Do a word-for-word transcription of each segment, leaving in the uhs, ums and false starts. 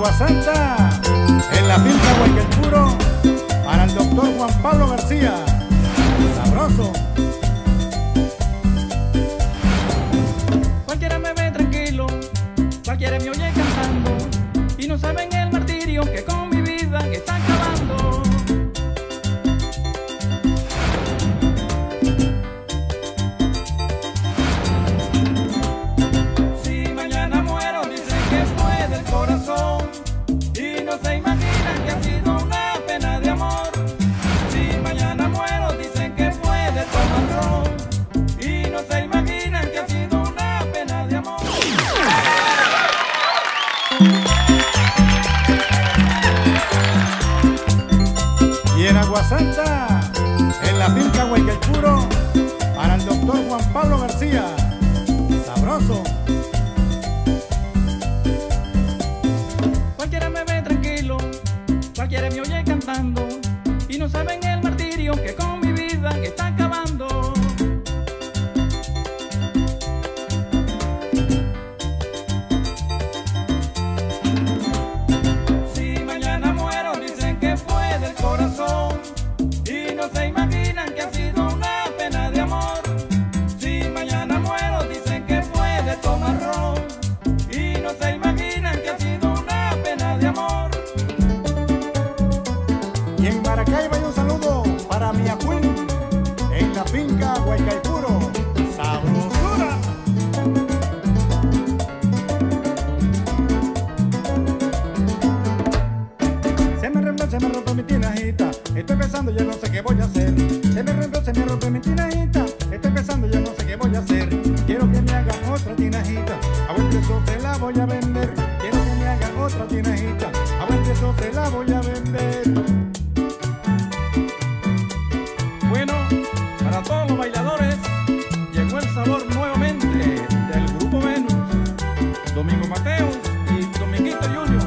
Agua Santa, en la finca Huayquelpuro, para el doctor Juan Pablo García. Sabroso. Cualquiera me ve tranquilo, cualquiera me oye cantando, y no saben el martirio que con mi vida está acabando. Si mañana muero dicen que fue del corazón, y no se imaginan que ha sido una pena de amor. Si mañana muero dicen que fue del corazón, y no se imaginan que ha sido una pena de amor. Y en Agua Santa, en la finca Huayquelpuro, para el doctor Juan Pablo García. Sabroso. Cualquiera me ve tranquilo, cualquiera me oye cantando, y no saben el martirio que con mi vida está acabando. Si mañana muero dicen que fue del corazón, y no se imaginan que ha sido una pena de amor. Si mañana muero dicen que fue de tomar ron, y no se imaginan que ha sido una pena de amor. Y en Maracaibo hay un saludo para mi Queen, en la finca Huayquelpuro. Sabrosura. Se me rompió, se me rompió mi tinajita, estoy pensando, yo no sé qué voy a hacer. Se me rompió, se me rompió mi tinajita, estoy pensando, yo no sé qué voy a hacer. Quiero que me hagan otra tinajita, a buen precio se la voy a vender. Quiero que me hagan otra tinajita, a buen precio se la voy a vender. Bueno, para todos los bailadores, llegó el sabor nuevamente del Grupo Venus, Domingo Mateos y Dominguito Junior.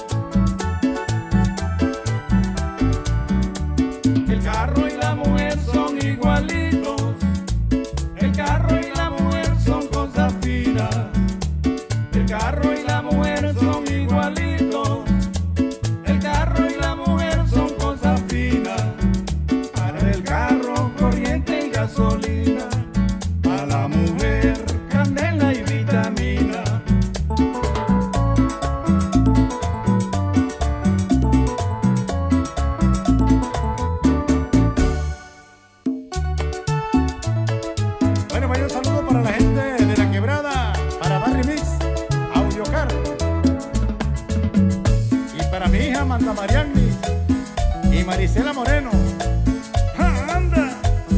El carro y la mujer son igualitos, el carro y la mujer son cosas finas, el carro y la mujer son igualitos, el carro y la mujer son cosas finas. Para el carro corriente y gasolina, para la mujer candela y vitamina. Bueno, vaya un saludo para la gente de La Quebrada, para Barry Mix, Audiocar. Y para mi hija Manda Mariani y Marisela Moreno. ¡Ja, anda!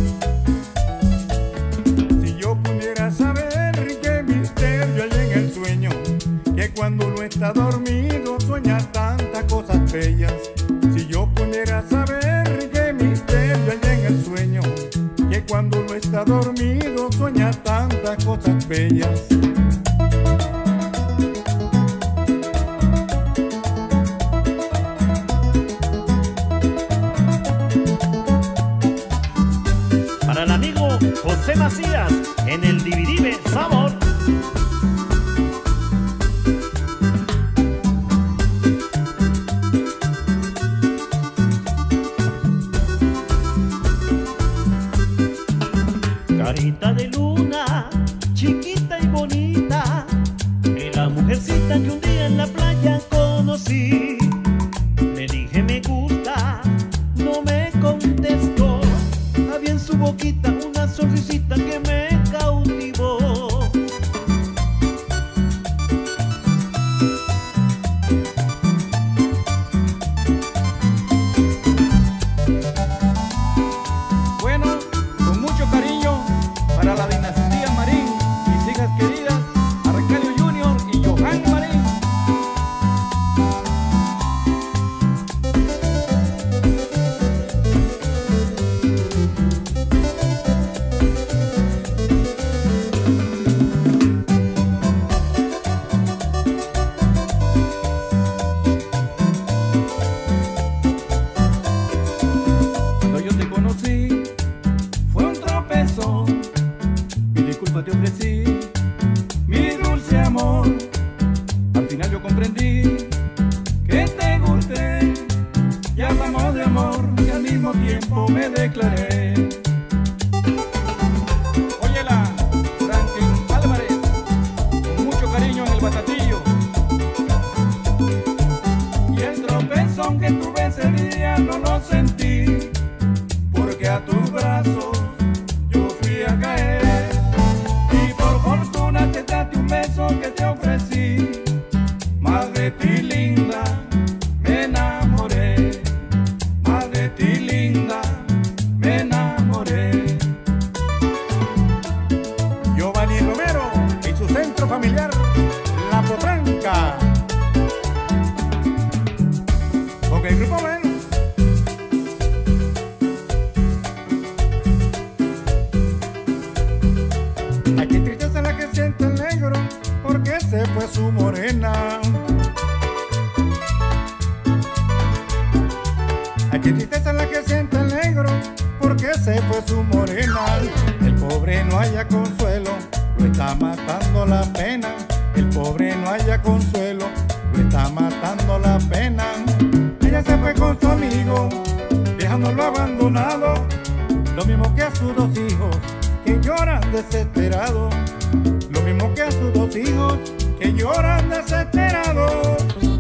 Si yo pudiera saber qué misterio hay en el sueño, que cuando uno está dormido sueña tantas cosas bellas. Si yo pudiera saber qué misterio hay en el sueño, que cuando uno está dormido sueña tantas cosas bellas. Para el amigo José Macías, en el Dividive Sabor. Carita de luna, chiquita y bonita, es la mujercita que un día en la playa conocí. Le dije me gusta, no me contestó, había en su boquita una sonrisita que me cautivó. Bueno, con mucho cariño para la dinastía Marín, mis hijas queridas, Arcadio Junior y Johan Marín. Cuando yo te conocí, fue un tropezón, mi disculpa te ofrecí, mi dulce amor. Al final yo comprendí familiar La Potranca, con el grupo Venus. Ay, qué tristeza la que siente el negro, porque se fue su morena. Ay, qué tristeza la que siente el negro, porque se fue su morena. El pobre no haya consuelo, lo está matando la pena. El pobre no haya consuelo, lo está matando la pena. Ella se fue con su amigo, dejándolo abandonado, lo mismo que a sus dos hijos, que lloran desesperados. Lo mismo que a sus dos hijos, que lloran desesperados.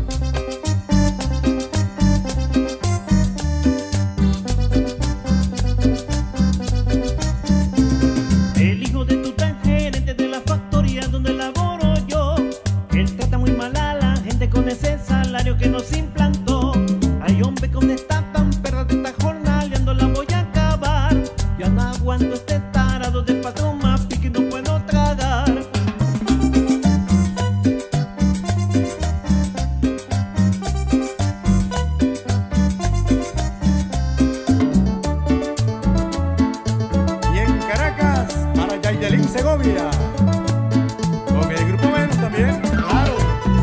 Con ese salario que nos implantó, hay hombre con esta tan perra de esta jornaleando la voy a acabar. Ya no aguanto este tarado de patrón más pique y no puedo tragar. Y en Caracas, para Yailin Segovia, con el grupo Venus también, claro.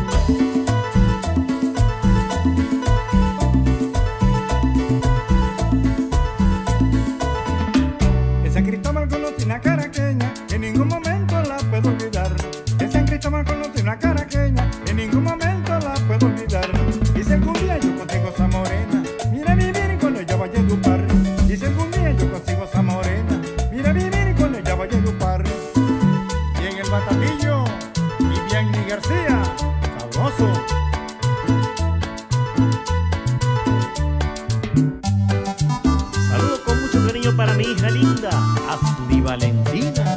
Una caraqueña, en ningún momento la puedo olvidar. De San Cristóbal conocí una caraqueña, en ningún momento la puedo olvidar. Y si algún día yo consigo esa morena, mira vivir con ella vaya a educar. Y si algún día yo consigo esa morena, mira vivir con ella vaya a educar. Y en el Batatillo, Vivian García, sabroso. Saludos con mucho cariño para mi hija linda, Asturi Valentina.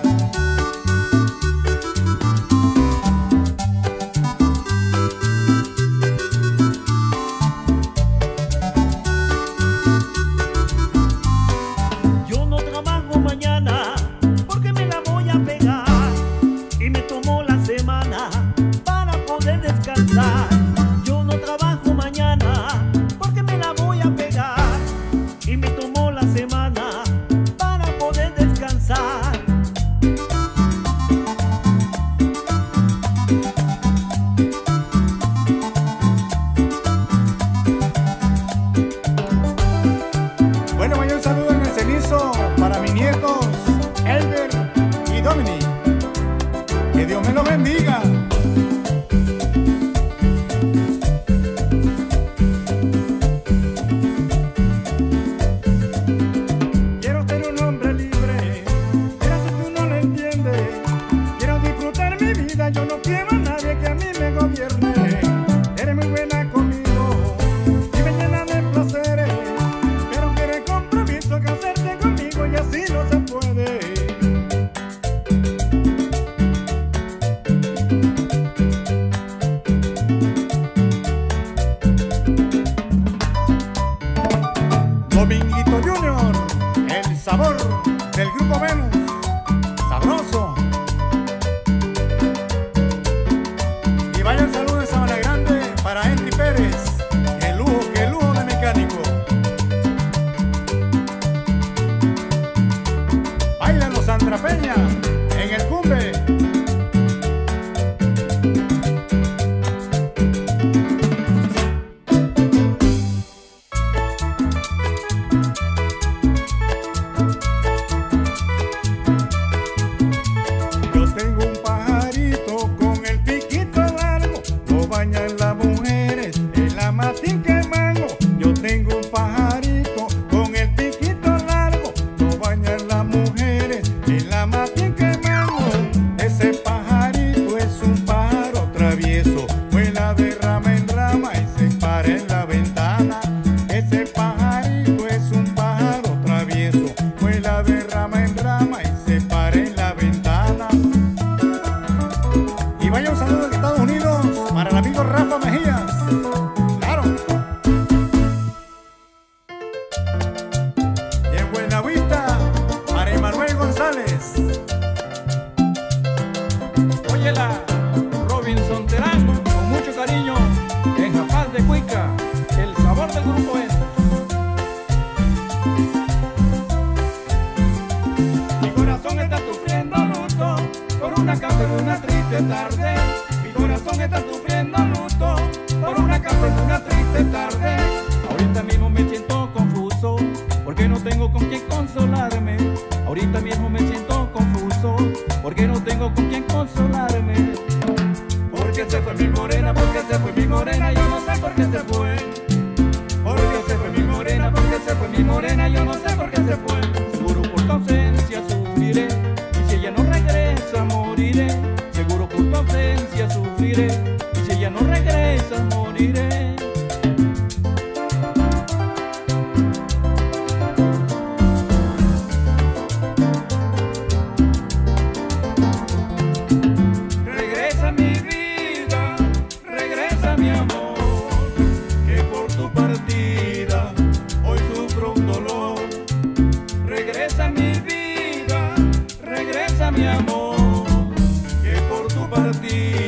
Yo no trabajo mañana porque me la voy a pegar y me tomo la semana para poder descansar. Yo no trabajo mañana porque me la voy a pegar y me tomo la semana para poder descansar. Bueno, vaya un saludo en el cenizo para mis nietos Elber y Dominic. Que Dios me los bendiga. Quiero ser un hombre libre, pero si tú no lo entiendes, quiero disfrutar mi vida, yo no quiero a nadie que a mí me gobierne. Eres muy buena conmigo y me llena de placeres, pero quieres compromiso, casarte conmigo y así no se puede. por una causa en una triste tarde. Mi corazón está sufriendo luto por una causa en una triste tarde. Ahorita mismo me siento confuso porque no tengo con quién consolarme. Ahorita mismo me siento confuso porque no tengo con quién consolarme. Porque se fue mi morena, porque se fue mi morena, yo no sé por qué se fue. Porque se fue mi morena, porque se fue mi morena, yo no sé por qué se fue. Seguro por tu ausencia sufriré, y si ella no regresa moriré. Seguro por tu ausencia sufriré, y si ella no regresa moriré. Regresa mi vida, regresa mi amor, que por tu partida hoy sufro un dolor. Regresa mi vida, regresa mi amor, que por tu partida